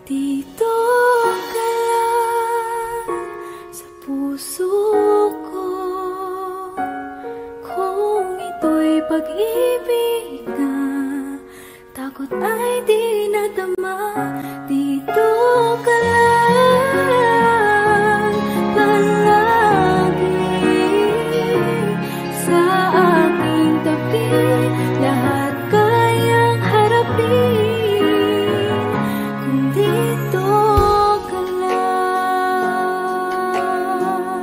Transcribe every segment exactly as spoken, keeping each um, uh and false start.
Dito ka lang sa puso ko, kung ito'y pag-ibig na takot ay di nadama. Dito ka lang palagi sa aking tabi, lahat kayang harapin kung dito ka lang.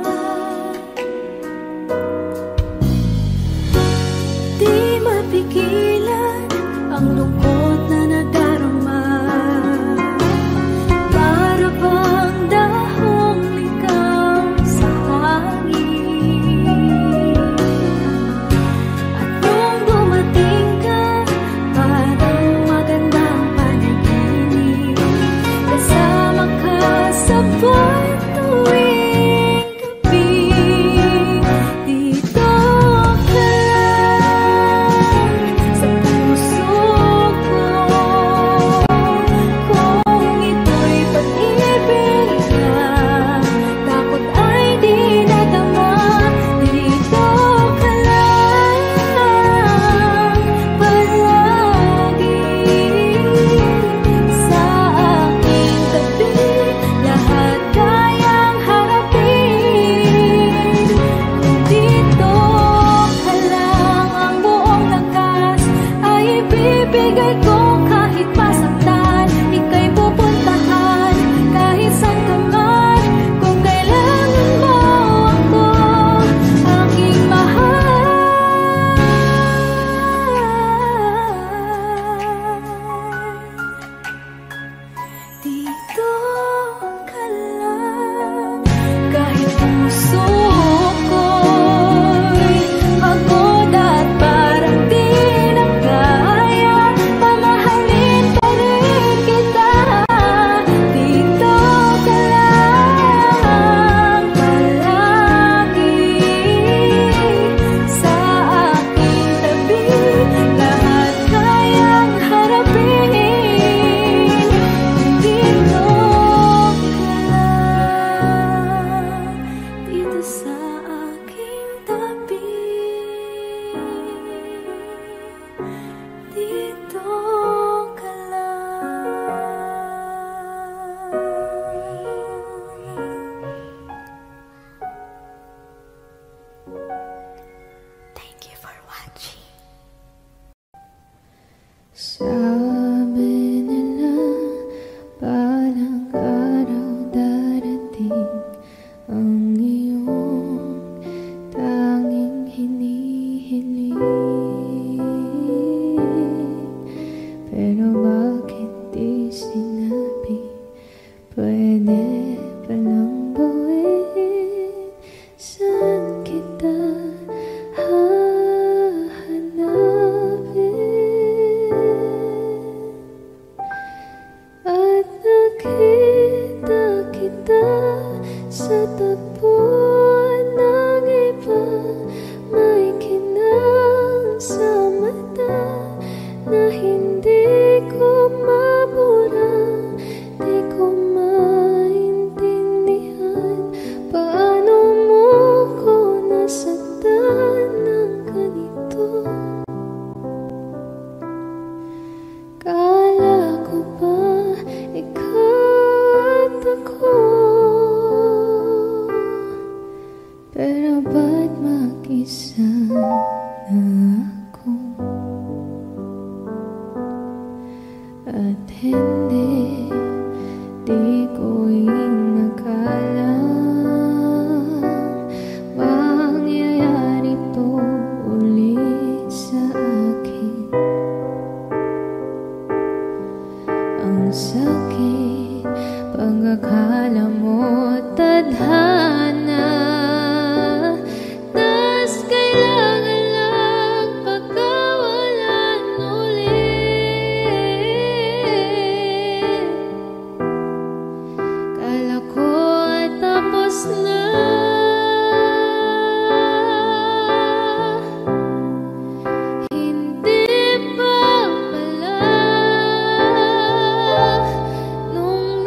Di mapigilan ang lungkot na nadarama, para bang dahong ligaw sa hangin. At nung dumating ka, parang magandang panaginip, kasama ka sa buwan tuwing gabi. Dito ka lang sa puso ko, kung ito'y pag-ibig na takot ay di nadama. Dito ka lang palagi sa aking tabi, lahat kayang harapin kung dito ka lang. Ang buong lakas ay ibibigay ko, kahit masaktan ika'y pupuntahan, kahit saan ka man, kung kailangan mo ako, aking mahal. Dito ka lang, kahit puso ko'y pagod at parang di na kaya, pamahalin pa rin kita. Dito ka lang palagi sa aking tabi, lahat kayang harapin kung dito ka lang. Dito sa aking tabi, dito ka lang. Thank you for watching. Sabi nila balang araw darating ang iyong tanging hinihiling, pero bakit di sinabi? Pwede palang gawin. Saan kita hahanapin? At nakita kita sa tapuan ng iba, may kinang sa mata na hindi ko mabura. Di ko maintindihan paano mo ko nasaktan ng ganito. Kala ko ba ikaw at ako, pero ba't mag-isa na ako? At hindi, di ko inakala mangyayari to ulit sa akin. Ang sakit, pag-akala mo tadhana, tas kailangan lang pagkawalan ulit. Kala ko ay tapos na, hindi pa pala. Nung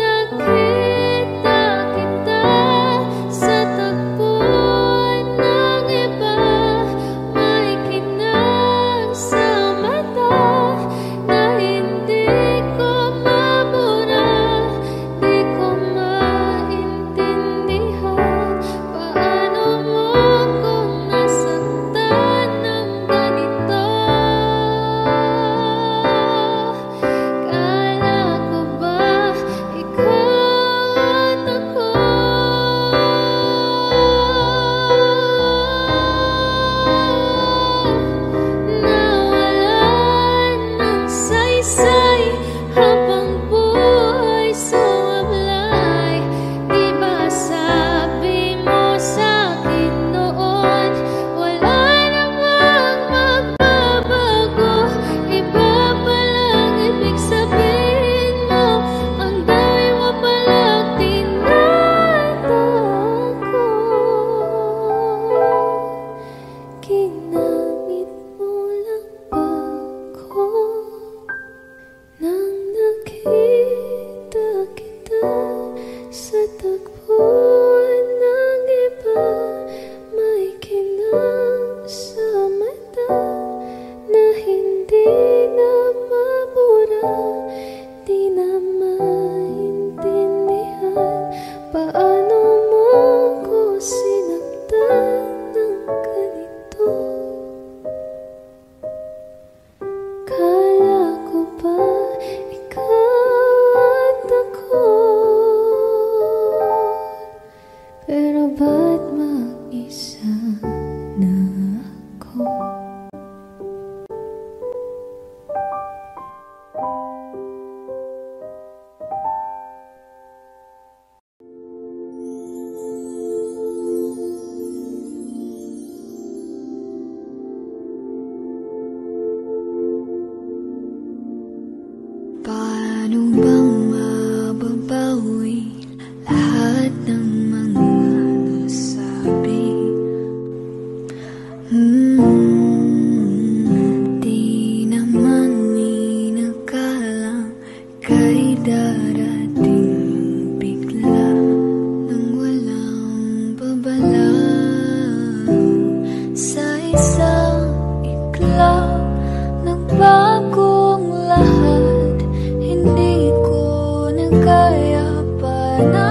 kaya pa na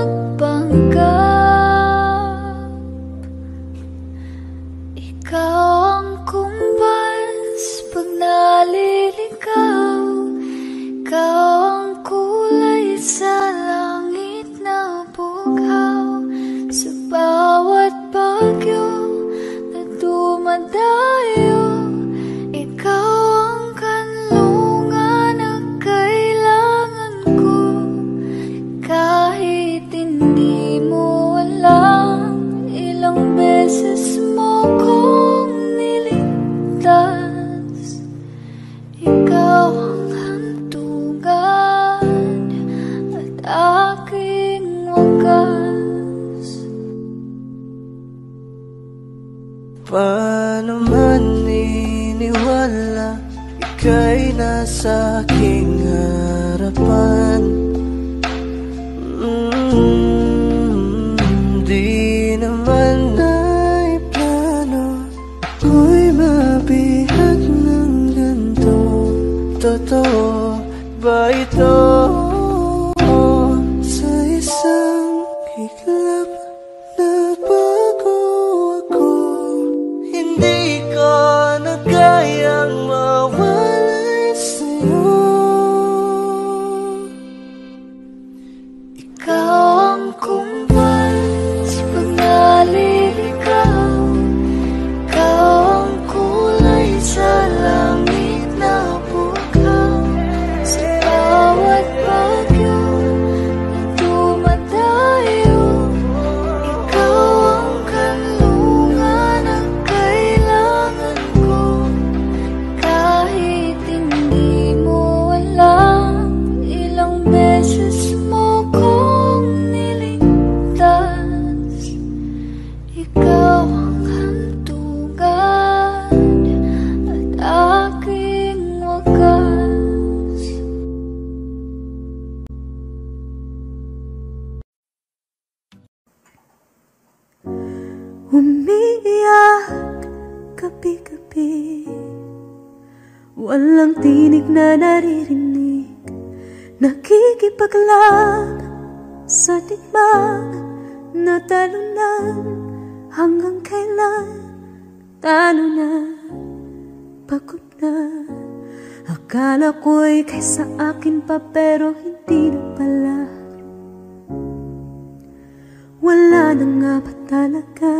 magpanggap. Ikaw ang kumpas pag naliligaw, ikaw ang kulay sa langit na bughaw. Sa bawat bagyo na dumadayo, ikaw ang kanlungan na kailangan ko. Kahit hindi mo alam, ilang beses mo kong niligtas. Ikaw ang hantungan at aking wagas. Paano man iniwala, ika'y nasa aking harapan. mm, Di naman ay plano ko'y mabihag ng ganito. Totoo ba ito? Sa isang iglap na bago ako, hindi ko na kayang mawalay sa'yo. Ikaw ang kumpas pag naliligaw, ikaw ang kulay sa langit na bughaw. Sa bawat bagyo na dumadayo, ikaw ang kanlungan na kailangan ko. Kahit hindi mo alam, ilang beses mo kong niligtas. Ikaw ang hantungan at aking wagas. Umiiyak gabi-gabi, walang tinig na naririnig, nakikipaglaban sa digmang na talunan. Hanggang kailan talo na, pagod na. Akala ko'y kaysa akin pa, pero hindi na pala. Wala na nga ba talaga?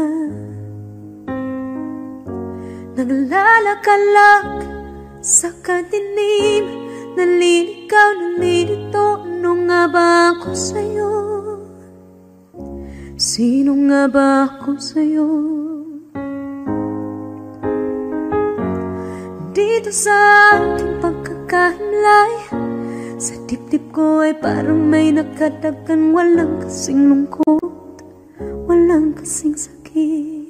Naglalakalag sa kadilim, naliligaw, nalilito. Ano nga ba ako sa'yo? Sino nga ba ako sa'yo? Dito sa ating pagkakahimlay, sa dibdib ko ay parang may nakadagan. Walang kasing lungkot, walang kasing sakit.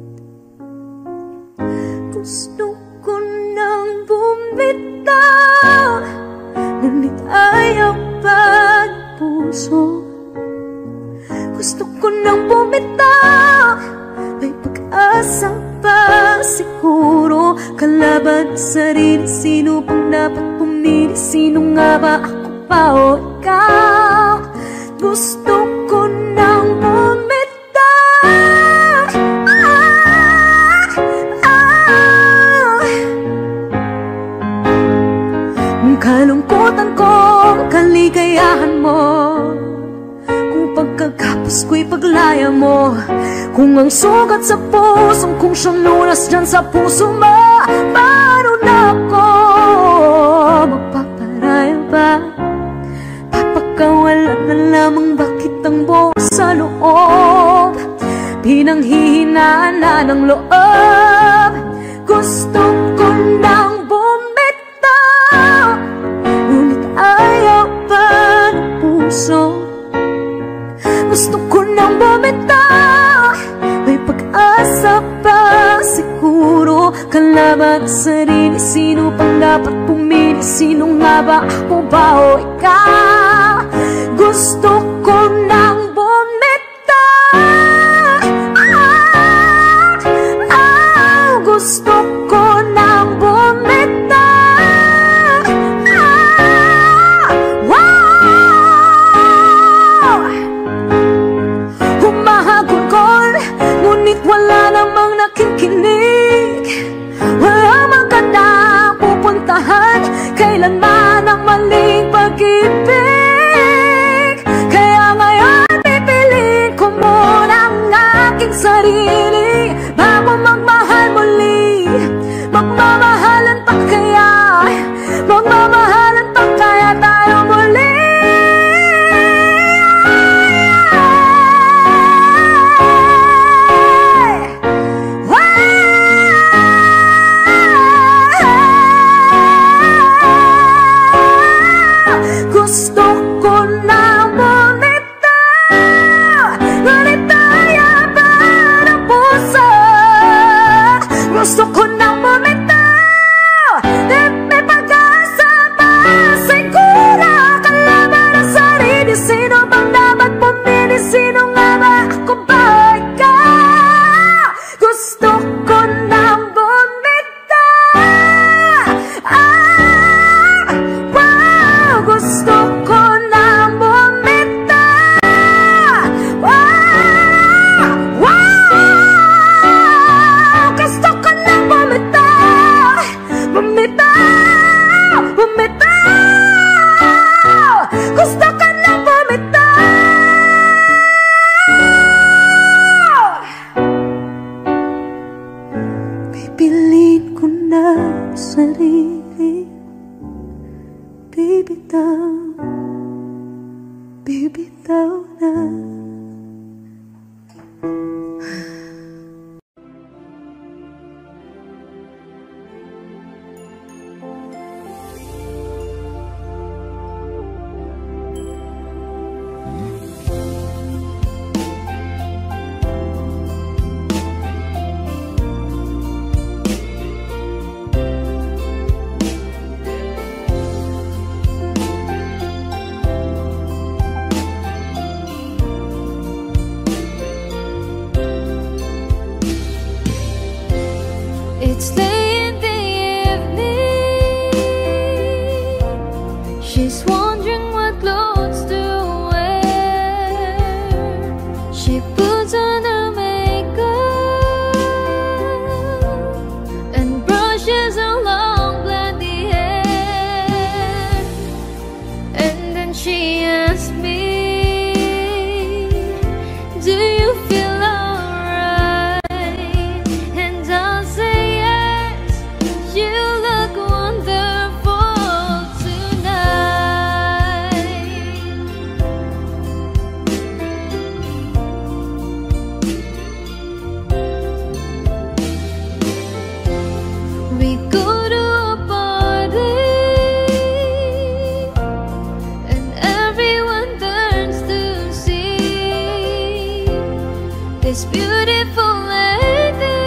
Gusto ko nang bumitaw, ngunit ayaw pa ng puso. Gusto ko nang bumitaw, may pag-asa pa siguro. Kalaban sa sarili, sino pang dapat pumili? Sino nga ba, ako pa o ikaw? Gusto ko nang bumitaw, ah, ah. Kalungkutan ko, kaligayahan mo, pagkagapos ko'y paglaya mo. Kung ang sugat sa pusong kung siyang lunas dyan sa puso mo, paano na ako magpaparaya ba? Papakawalan na lamang, bakit ang buo sa loob? Pinanghihinaan na ng loob. Gusto ko nang bumitaw, ngunit ayaw pa ng puso. Gusto ko nang bumitaw, may pag-asa pa siguro. Kalaban sa sarili, sino pang dapat pumili? Sino nga ba, ako ba o ikaw? Gusto ko nang bumitaw, ah, ah. Gusto ko nang bumitaw, ah, wow. sarili bago magmahal muli. Magmamahalan pa kaya, magmamahalan pa kaya tayo muli. Gusto ko na bumitaw, ngunit ayaban ang puso. Gusto ko na bumitaw, di may pag-asa pa. Siguro kalaban ang sarili. Sino bang dapat pumili? Sino nga ba? Ako ba ikaw? Gusto ko na bumitaw. Ah, wow, gusto ko na bumitaw. Wow, wow, gusto ko na bumitaw. Bumitaw, bumitaw, gusto ko na bumitaw. Pipiliin ko na sarili, bibitaw, bibitaw na. It's late in the evening. She's wondering what clothes to wear. She puts on her makeup and brushes her long blonde hair. And then she asks me, do you feel alright? And I'll say, you look wonderful tonight. We go to a party and everyone turns to see this beautiful lady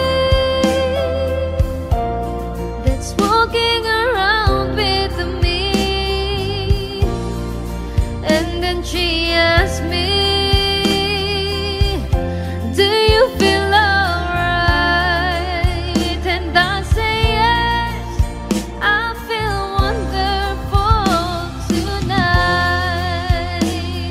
that's walking around with me. And then she asks me, do you feel alright? And I say yes, I feel wonderful tonight.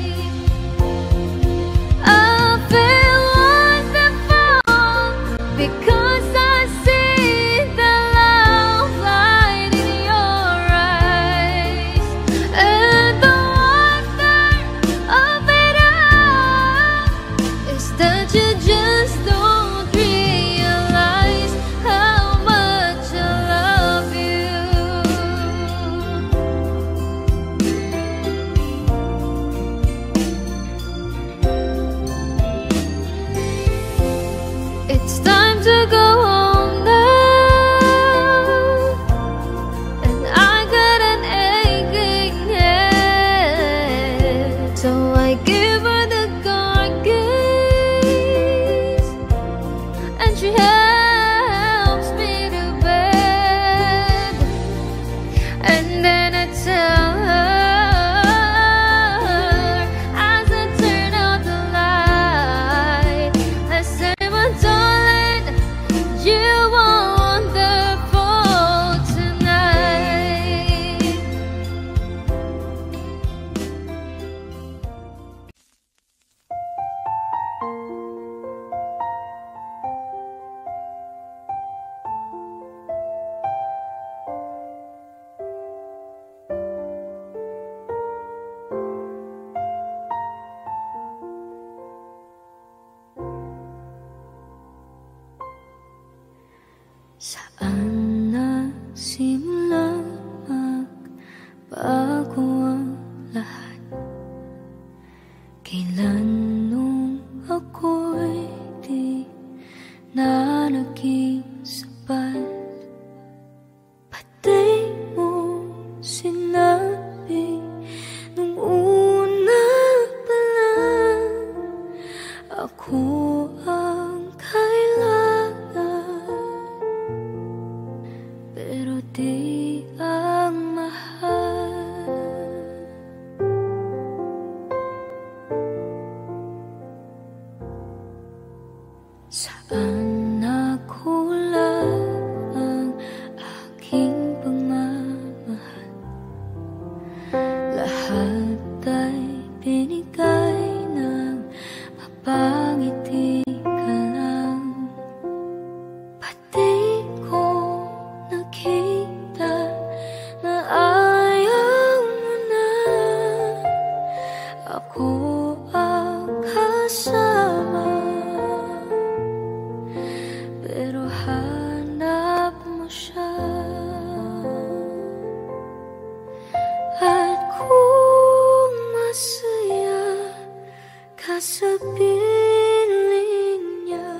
I feel wonderful because I see the love light in your eyes. And the wonder of it all is that you just don't realize how much I love you. It's time to go home now, and I got an aching head. So I give her the car keys, and she helps me to bed. And then I tell her, as I turn out the light, I say, my darling, you are wonderful tonight. Saan nagsimula magbago ang lahat? Kailan nung ako'y di na naging sapat? Pati mo sinabi nung una pa lang ako ang kailangan, pero di ang mahal. Saan nakulang ang aking pagmamahal? Lahat ay binigay ng mapangiti ka lang. Pati ko nakita na ayaw mo na ako ang kasama, pero hanap mo siya. At kung masaya ka sa piling niya,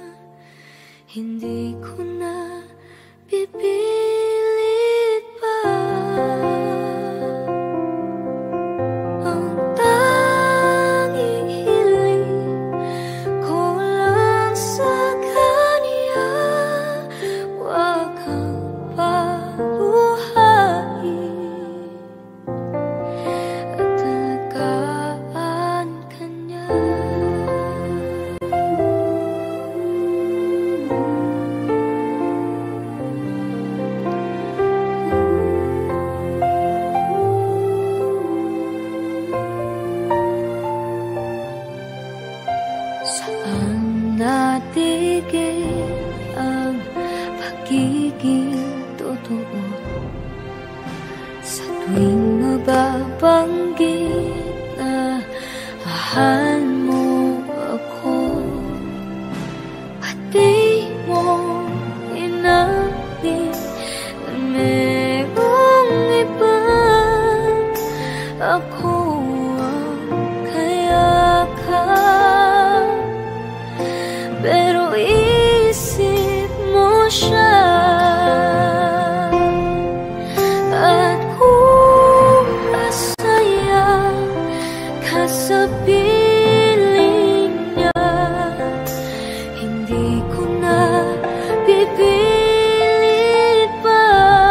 hindi ko na pipilit pa. Ang tanging hiling ko lang sa kanya, wag kang paluhain at alagaan ka niya. Saan natigil ang pagiging totoo? Sa tuwing mababanggit na mahal mo ako, pati mo inamin na merong iba. Ako ang kayakap, pero isip mo siya. At kung masaya ka sa piling niya, hindi ko na pipilit pa.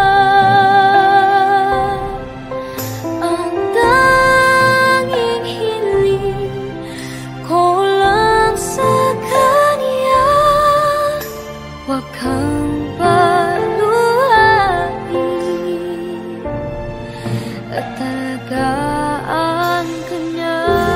Ang tanging hiling ko lang sa kanya, wag kang paluhain at alagaan ka niya.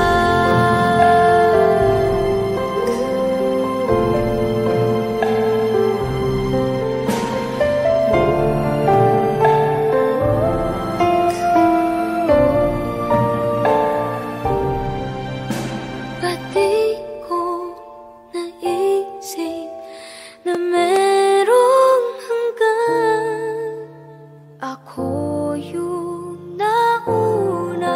Pati ko naisip na merong hanggan, ako yung nauna,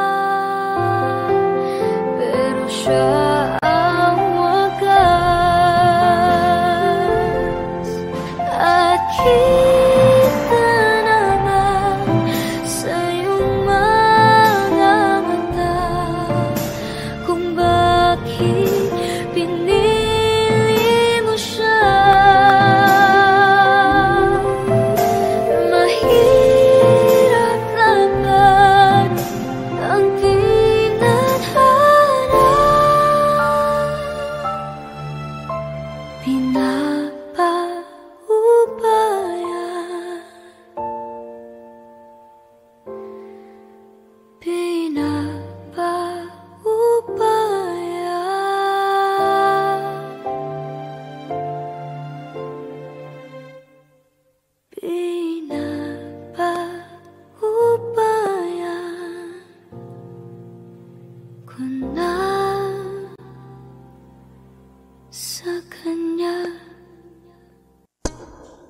pero siya ang wagas. At kita naman sa iyong mga mata kung bakit pinili mo siya. Mahirap laban ang tinadhana, pinapaubaya, pinapaubaya. Pinapaubaya ko na sa kanya.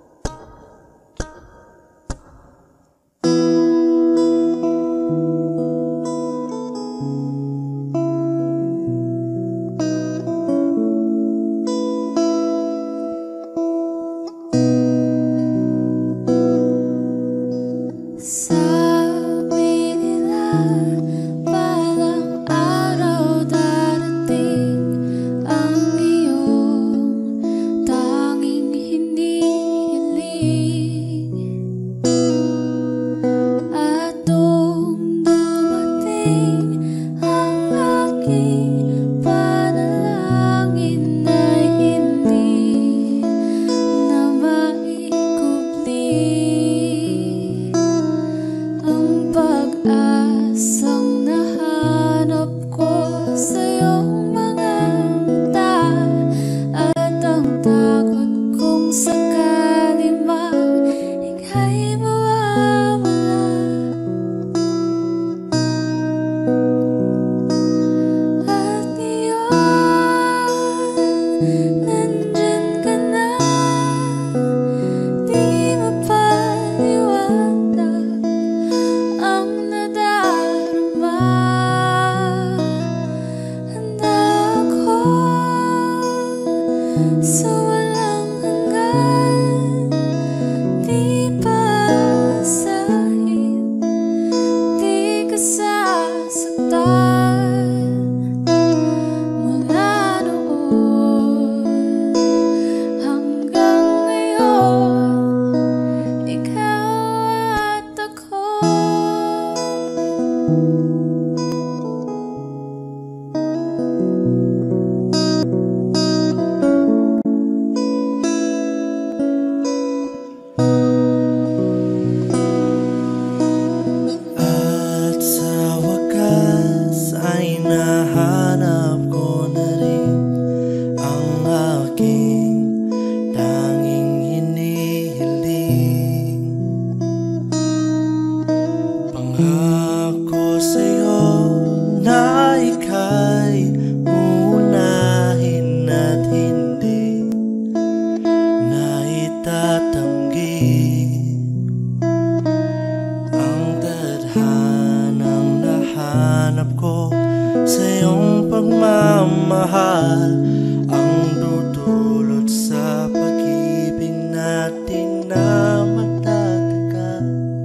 ko sa iyong pagmamahal ang dudulot sa pag-ibig natin na matatagal.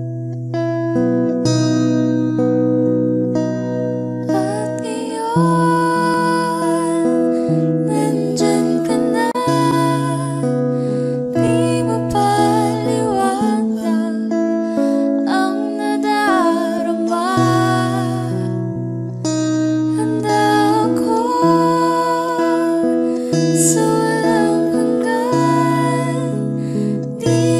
At ngayon, nandyan ka na, di mo paliwanag ang nadarama. Handa ako sa walang hanggan, di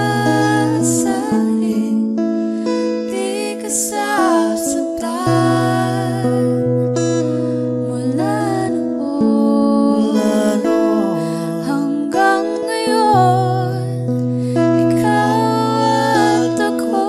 paasahin, di ka sasaktan. Mula noon hanggang ngayon, ikaw at ako.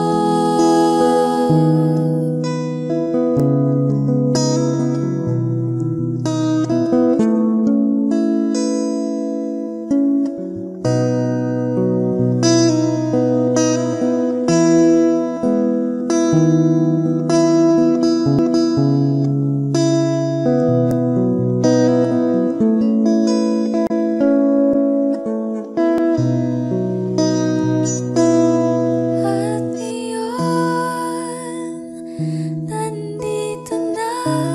At ngayon, nandito na,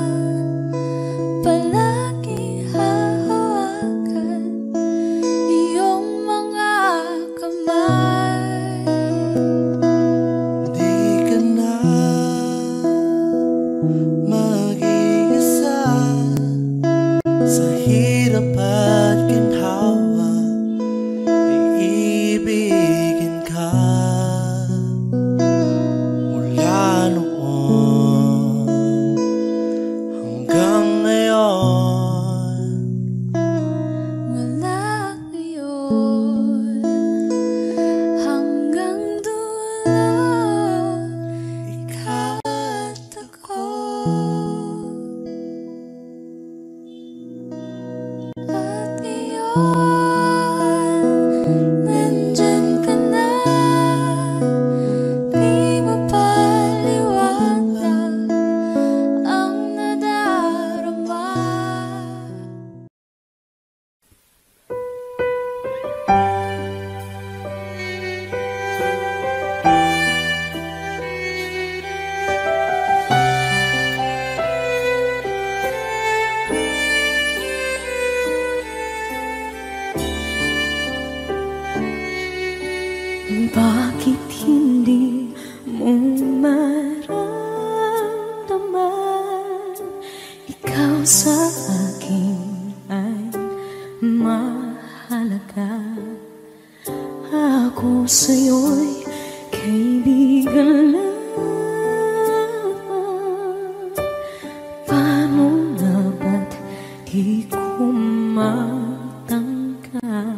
palagi hahawakan iyong mga kamay. Di ka na mag-iisa sa hirap at ginhawa, iibigin ka. Mula noon hanggang ngayon, Mula ngayon hanggang dulo, ikaw at ako. At ngayon, nandyan ka na, di mo paliwanag ang nadarama. Bakit hindi mo maramdaman ikaw sa akin ay mahalaga? Ako sa'yo'y kaibigan lang. Paano na ba't di ko matanggap?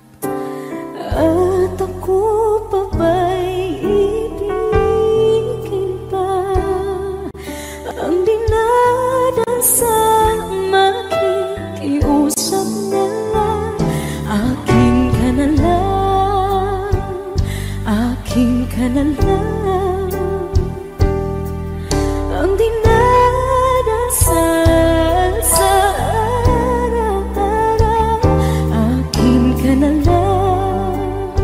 At ako pa ba'y ibigin pa? Ang dinadasal makikiusap na lang. Akin ka na lang, akin ka na lang. Ang dinadasal sa araw-araw. Akin ka na lang,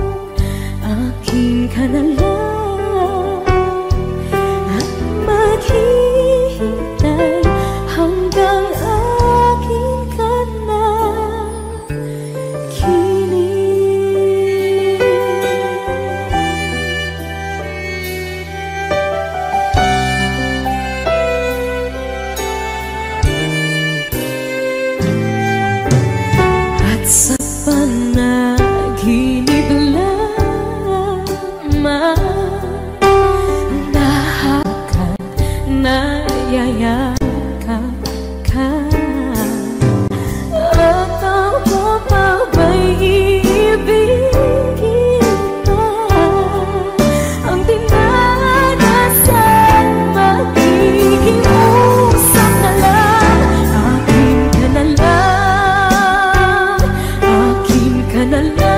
akin ka na lang. At maghihintay hanggang akin ka na kilig. At sa panaginip lamang nahakot, nayayakap ka. At ako pa ba'y iibigin pa? Ang dinadasal makikiusap na lang. Akin ka na lang, akin ka na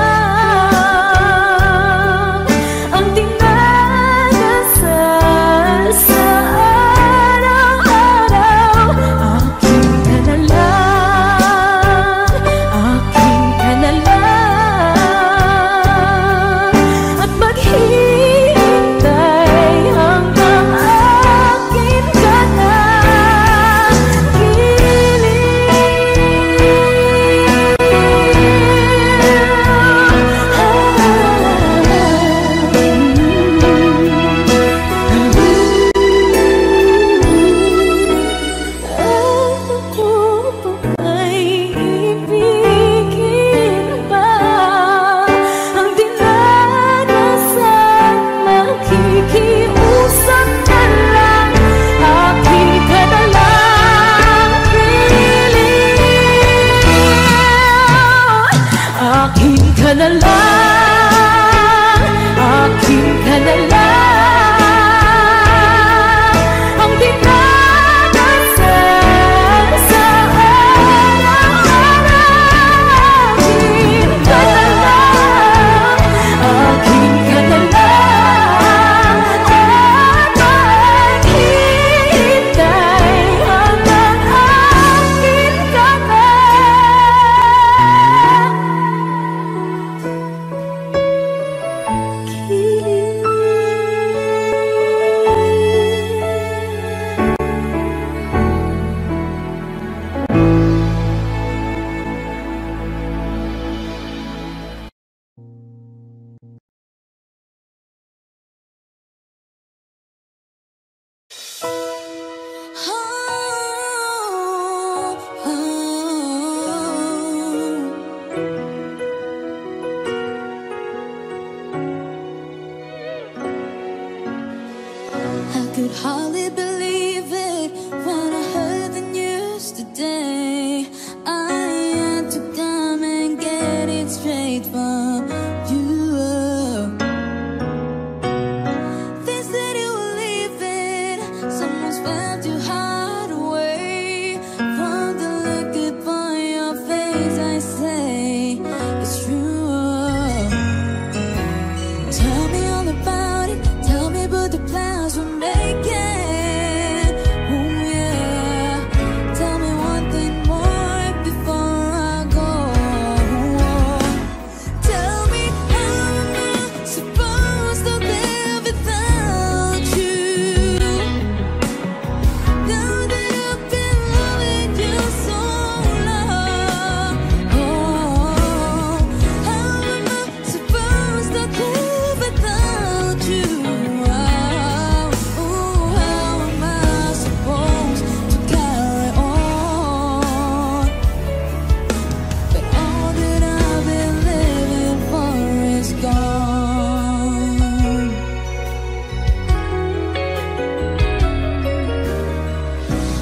lang. Ang dinadasal sa araw-araw.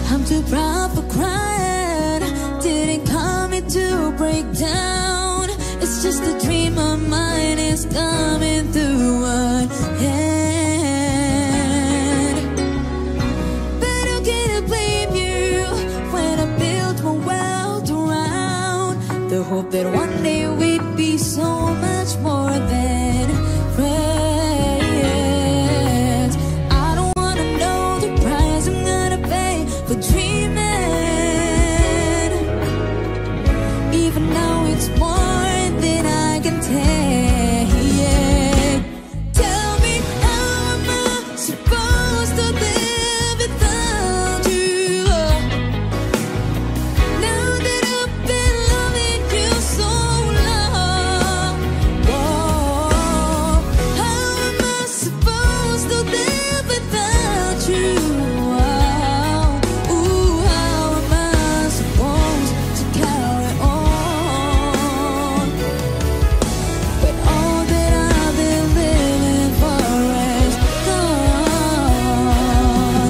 I'm too proud for crying. Didn't come here to break down. It's just a dream my mind is coming through one hand. But how can I blame you when I built my world around the hope that one day we'd be so much more than friends? I don't wanna know the price I'm gonna pay for dreaming. Even now it's more than I can take. Tell me, how am I supposed to live without you? Now that I've been loving you so long, whoa, how am I supposed to live without you? Ooh, how am I supposed to carry on when all that I've been living for is gone?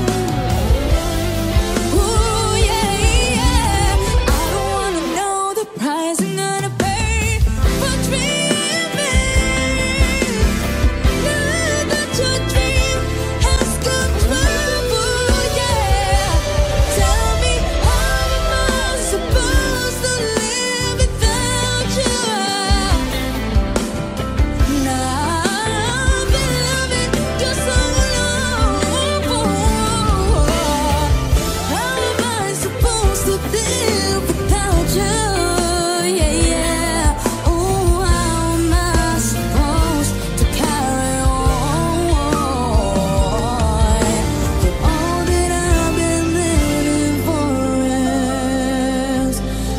Ooh, yeah, yeah. I don't wanna know the price I'm gonna pay for dreaming. Now that your dream has come true, yeah. Tell me, how am I supposed to live without you? Now I've been loving you so long. How am I supposed to live without you? Yeah, yeah. Oh, how am I supposed to carry on when all that I've been living for is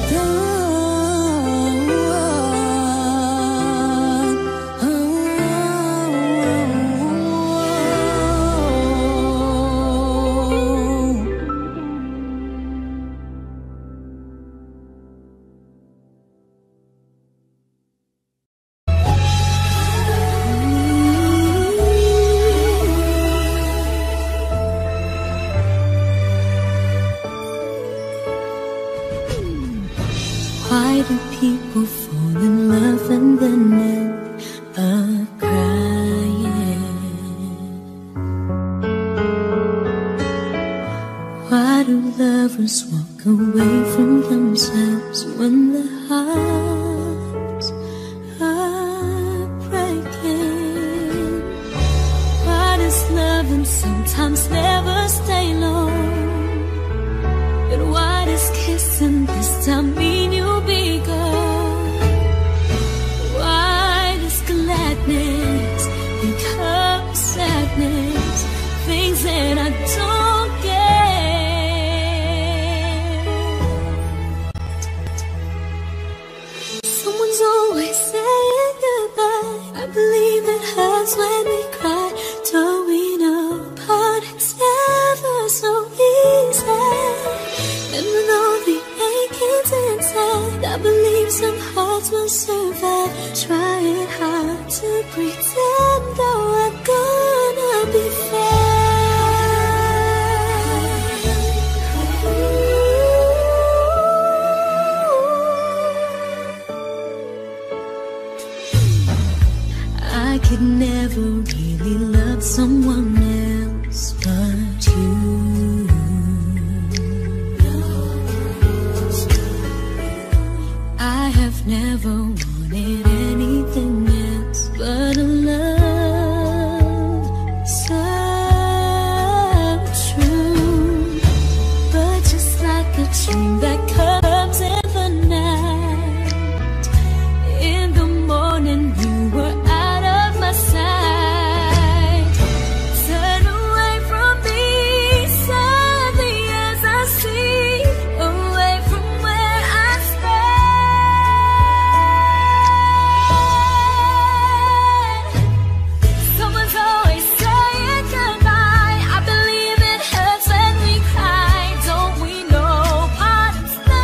Why do people fall in love and then end up crying? Why do lovers walk away from themselves when their hearts are breaking? Why does loving sometimes never stay long? But why does kissing this time mean you'll be gone? Why does gladness become sadness? Things that I don't get. Someone's always saying goodbye. I believe it hurts when we cry. Don't we know apart it's never so easy? And with all the achings inside, I believe some hearts will survive. Trying hard to pretend that we're gonna be fair. I could never really love someone else but you. I have never wanted anything else but a love so true. But just like a dream that comes in the night, in the morning you were out of my sight. Turn away from me, sadly as I see, away from where I stand. Someone's always saying goodbye. I believe it hurts when we cry. Don't we know part it's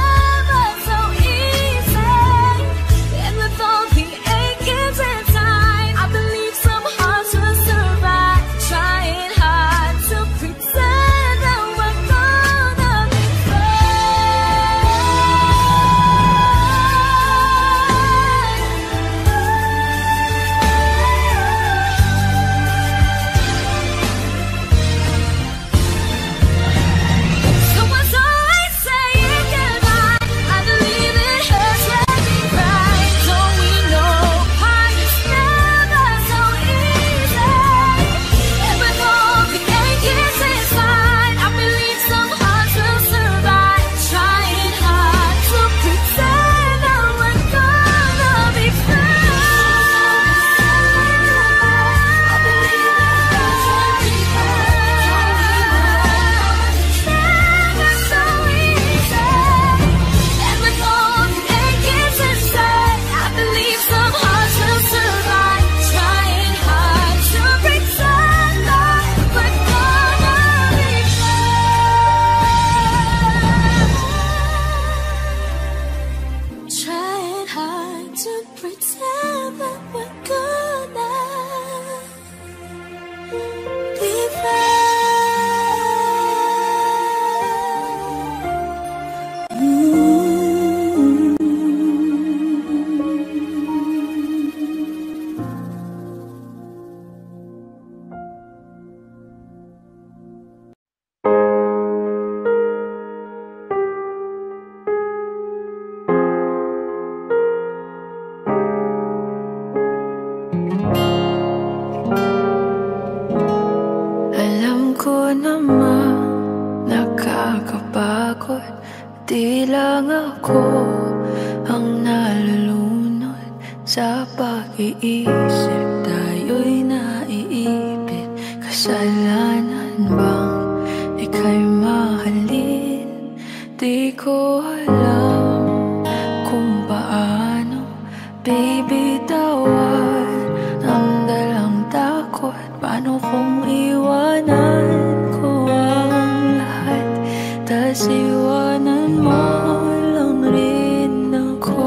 napapagod. Di lang ako ang nalulunod sa pag-iisip. Tayo'y naiipit. Kasalanan bang ika'y mahalin? Di ko alam kung paano bibitawan ang dalang takot. Paano kung iwanan ko ang lahat, tas iwanan mo lang rin ako?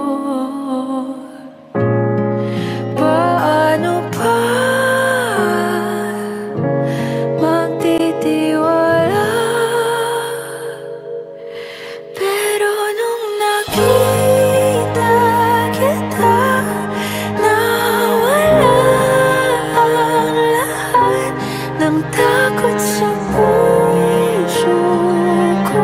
Paano pa magtitiwala? Pero nung nakita kita, nawala ang lahat ng takot sa puso ko.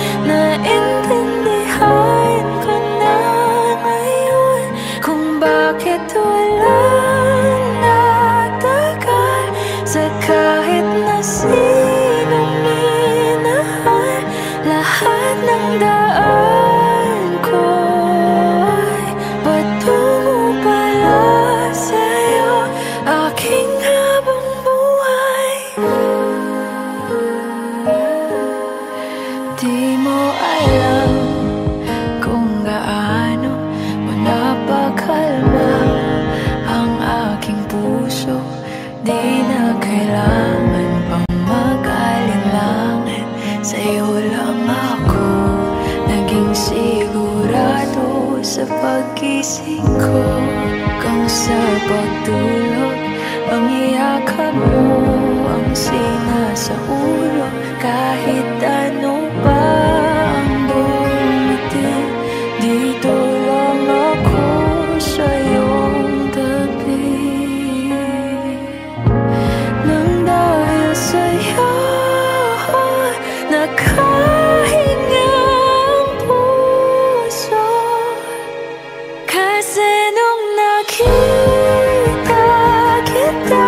Naintindihan ko na ngayon kung bakit walang natagal sa kahit na sinong minahal. Lahat ng daan ko ay patungo pala sa'yo, aking habang buhay. Di mo alam kung gaano mo napakalma ang aking puso. Di na kailangan pang mag-alinlangan, sa'yo lang ako naging sigurado sa pag-gising ko. Kung sa pagtulog, ang iyakap mo ang sinasaulo. Kahit ano pa ang dumating, dito lang ako sa iyong tabi. Nang dahil sa'yo nakahinga ang puso, kasi nung nakita kita,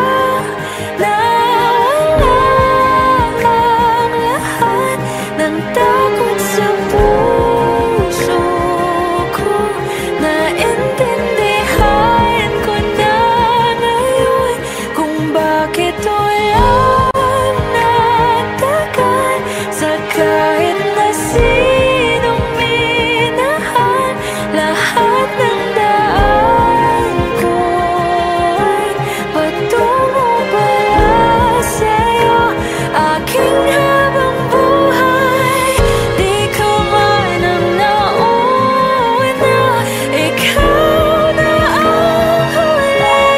nawala ang lahat ng takot sa puso ko. Naintindihan ko na ngayon kung bakit walang natagal sa kahit na sinong minahal. Lahat ng daan ko ay patungo pala sa'yo, aking habang buhay. Di ko man ang nauna, ikaw na ang huli.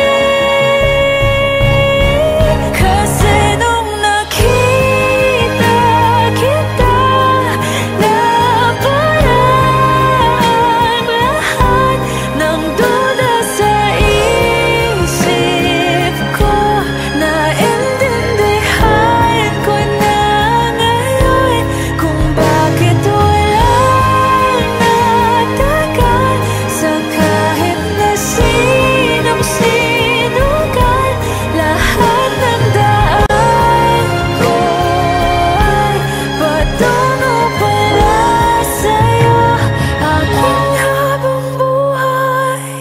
Kasi nung nakita kita, naparang lahat ng duda sa isip ko. Naintindihan ko na ngayon kung bakit walang natagal sa kahit na sinong sinugal. Lahat ng daan ko ay patungo pala sa'yo, aking habang buhay.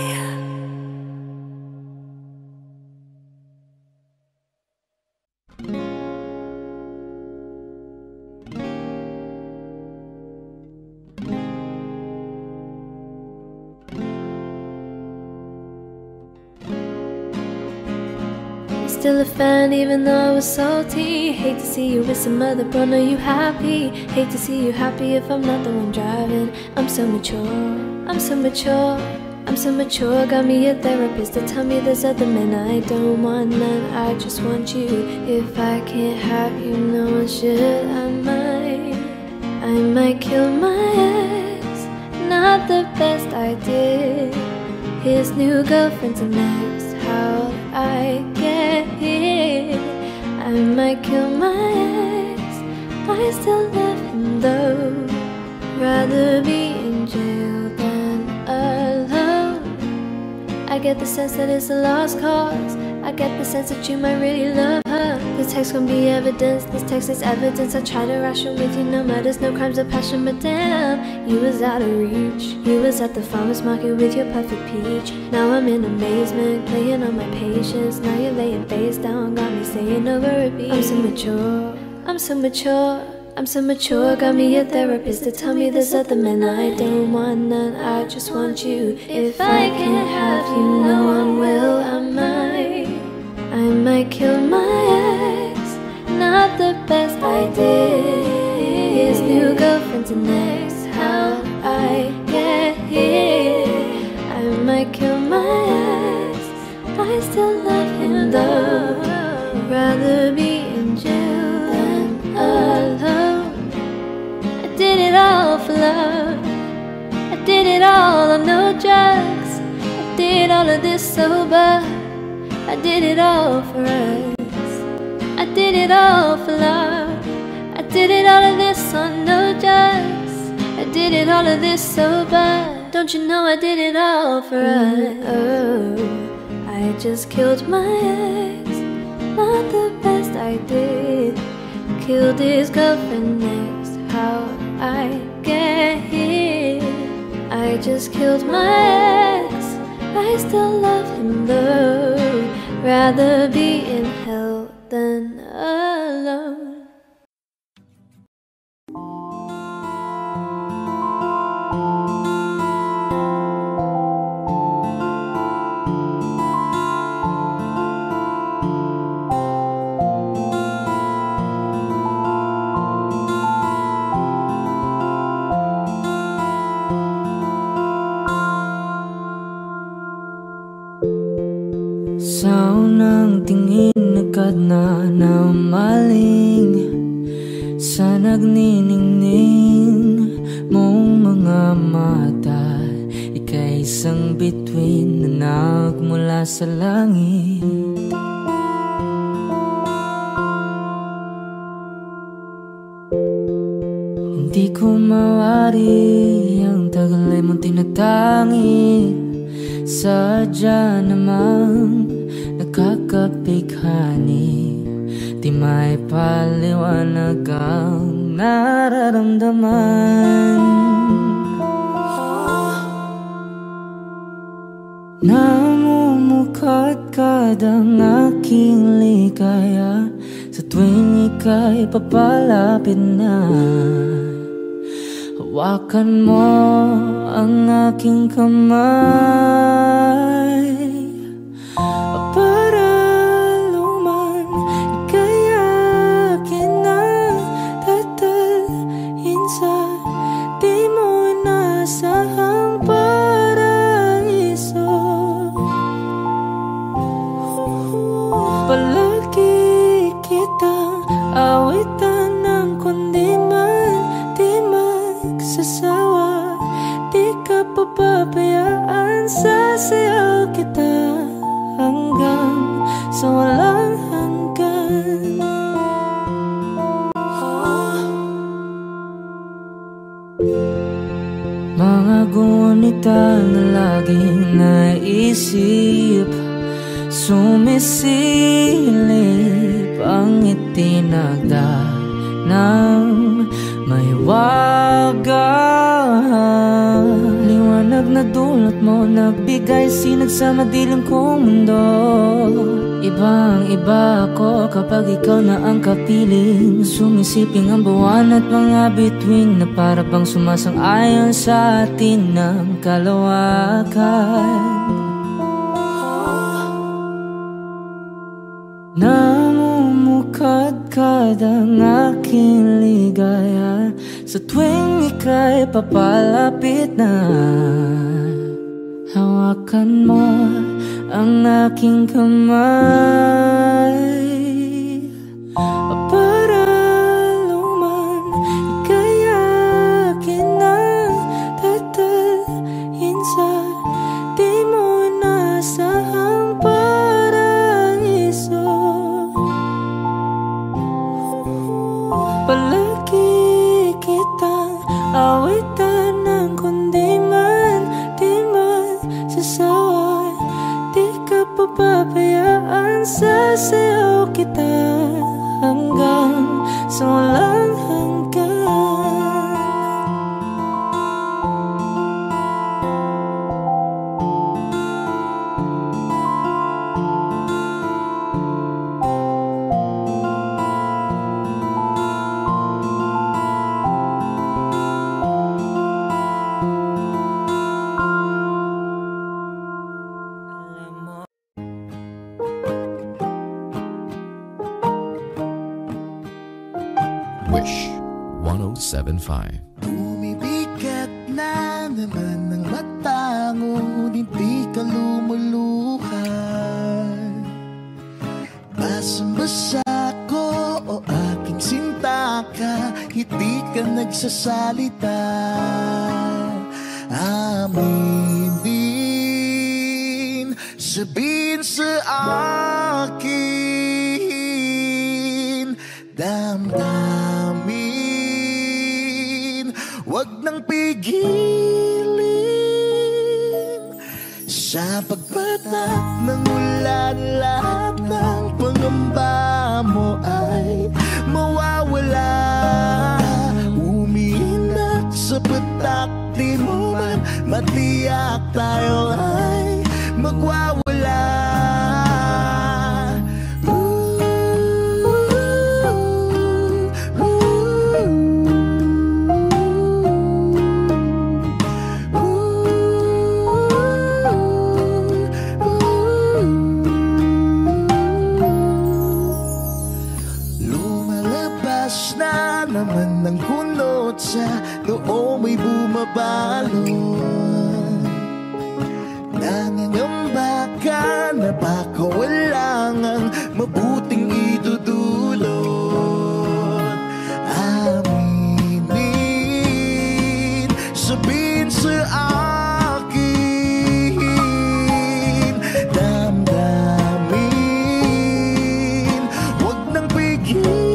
Still a fan even though I was salty. Hate to see you with some other bro, know you happy. Hate to see you happy if I'm not the one driving. I'm so mature, I'm so mature, I'm so mature. Got me a therapist to tell me there's other men I don't want none. I just want you. If I can't have you, no one should. I might, I might kill my ex. Not the best idea. His new girlfriend's a mess. How'd I get here? I might kill my ex. I still love him though. Rather be in jail than alone. I get the sense that it's a lost cause. I get the sense that you might really love her. This text gon' be evidence, this text is evidence. I try to ration with you, no murders, no crimes of passion. But damn, you was out of reach. You was at the farmer's market with your perfect peach. Now I'm in amazement, playing on my patience. Now you're laying face down, got me saying over a beat. I'm so mature, I'm so mature, I'm so mature. Got me a therapist to tell me there's other men I don't want none, I just want you. If I can't have you, no one will. I might, I might kill my ex. Not the best idea. His new girlfriend's an ex. How I get here? I might kill my ex. I still love him though. Rather be in jail than alone. I did it all for love. I did it all on no drugs. I did all of this sober. I did it all for us. I did it all for love. I did it all of this on no drugs. I did it all of this sober. Don't you know I did it all for us? Oh, I just killed my ex. Not the best I did. Killed his girlfriend next. How I get here? I just killed my ex. I still love him though. Rather be in hell than alone. Sa unang tingin agad na namaling sa nagniningning mong mga mata. Ika'y isang bituin na nagmula sa langit. Hindi ko mawari ang tagal ay mong tinatangi. Sadya namang nakakapighani, di may paliwanag ang nararamdaman. Namumukadkad ang aking ligaya sa tuwing ika'y papalapit na. Hawakan mo ang aking kamay para luman ika'y akin na tatalhin sa di mo inasahang paraiso. Palagi kitang awitan ng kundi man di magsasawa. Di ka papabayaan, sasayaw kita hanggang sa walang hanggan. Mga gunita na laging naisip, sumisilip ang itinagda ng may wagang liwanag na dulot mo, nagbigay sinag sa madilim kong mundo. Ibang iba ako kapag ikaw na ang kapiling, sumisiping ang buwan at mga bituin na para bang sumasang-ayon sa atin ng kalawakan. Namumukadkad ang aking ligaya sa tuwing ika'y papalapit na. Hawakan mo ang aking kamay para luman ika'y akin na tatalhin sa di mo inasahang paraiso. Palagi kitang awitan ng kundi man di magsasawa. Di ka papabayaan, sasayaw seven five. Bumibigat na naman ang mata, ngunit di ka lumuluhan. Basang-basa ko o aking sinta ka, hindi ka nagsasalita. Amin din, sabihin sa akin, damdamin, wag nang pigilin. Sa pagpatak ng ulan, lahat ng pangamba mo ay mawawala. Umiinat sa patak, di mo man matiyak, tayo ay magwawala. Naman ng kunot sa loob may bumabalon. Nangangamba ka na baka walang ang mabuting idudulot. Aminin, sabihin sa akin, damdamin, wag nang pigilin.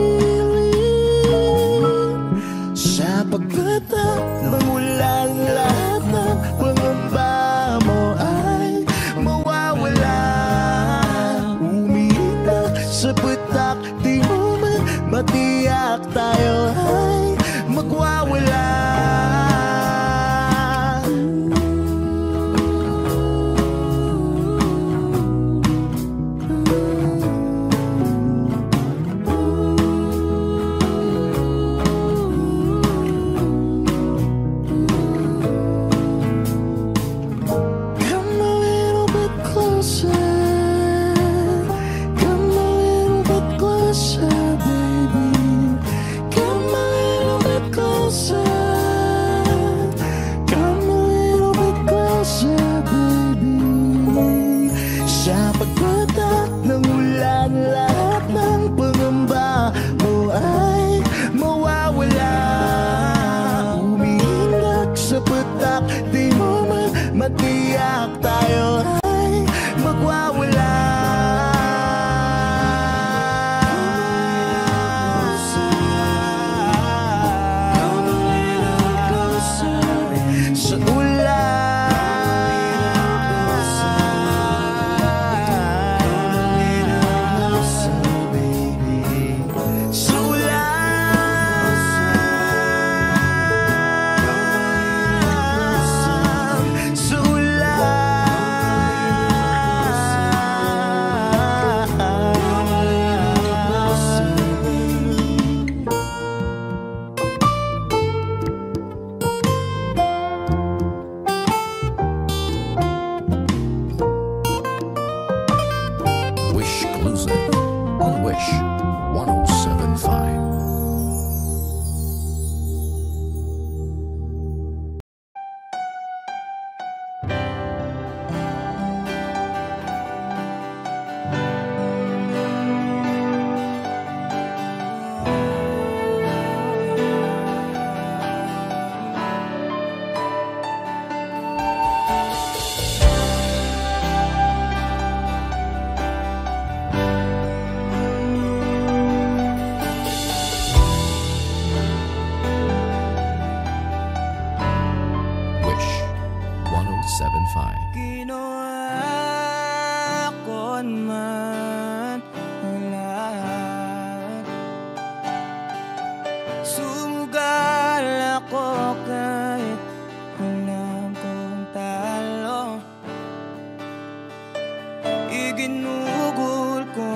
Pagkatak ng ulan, lahat ng pangamba mo ay mawawala. Umiinak sa patak, di mo man matiyak, tayo ay magwawala. Matiyak, tayo ay magwawala. Come a little closer sa ulan. Come a little closer, baby. Sa Iginugol ko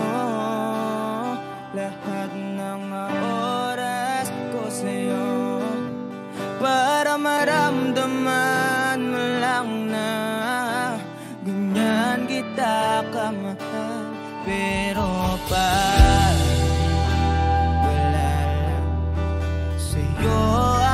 lahat ng oras ko sa'yo para maramdaman mo lang na ganyan kita kamahal. Pero pa wala lang sa'yo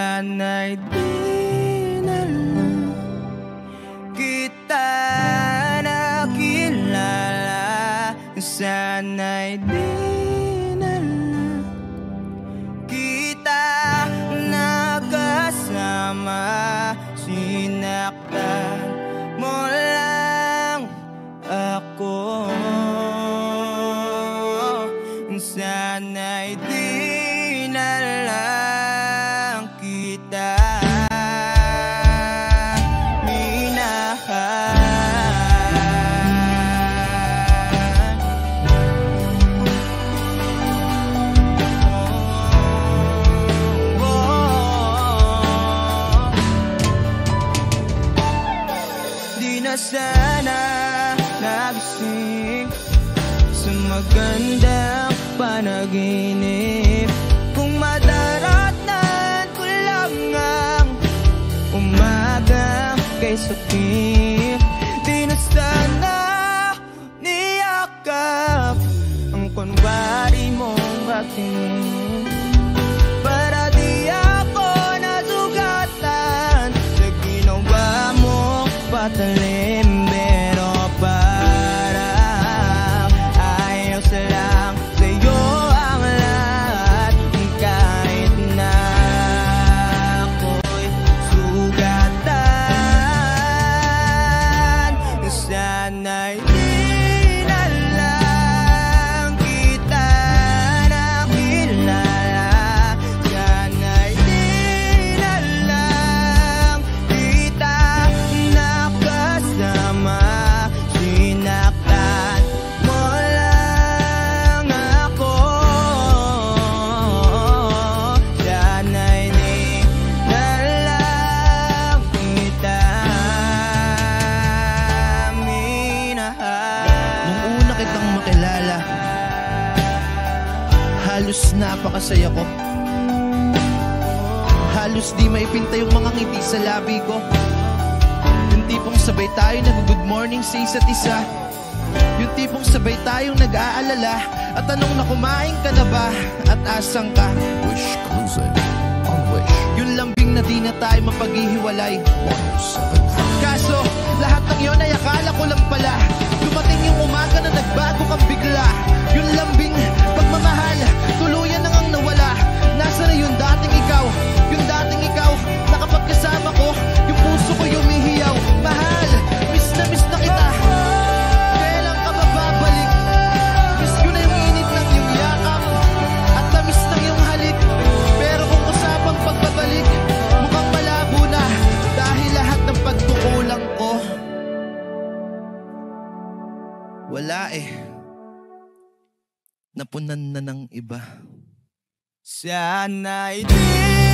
Sana'y di na lang kita nakilala. Sana'y di na lang kita nakasama. Sinaktan mo lang ako. Sana'y di na lang kita minahal. Oh, oh. Di na sana nagising sa magandang panaginip. Kung madaratan ko lang ang umaga kay sakit. Di na sana niyakap ang kunwari mong aking, para di ako nasugatan sa ginawa mo patalim. Pero parang ayaw sa lang sa'yo ang lahat, kahit na ako'y sugatan. Sana'y di na lang kita nakilala. Sana'y di na lang kita nakasama. Sinaktan mo lang ako. Sana'y di na lang kita minahal. Nung una kitang makilala, halos napakasaya ko. Halos di maipinta yung mga ngiti sa labi ko. Yung tipong sabay tayo nag-good morning sa isa't isa. Yung tipong sabay tayong nag-aalala at tanong na kumain ka na ba at asang ka. Wish closing on Wish Yung lambing na di na tayo mapaghihiwalay. one oh seven. Kaso lahat ng yon ay akala ko lang pala. Dumating yung umaga na nagbago kang bigla. Yung lambing pagmamahal tuluyan na ngang nawala. Nasa na yung dating ikaw? Yung dating ikaw na kapag kasama ko, yung puso ko yumihiyaw. Mahal, miss na miss na kita. Kailan ka ba babalik? Miss ko na yung init ng iyong yakap at tamis ng iyong halik. Pero kung usapang pagbabalik, mukhang malabo na dahil lahat ng pagkukulang ko wala eh. Napunan na ng iba. Sana'y di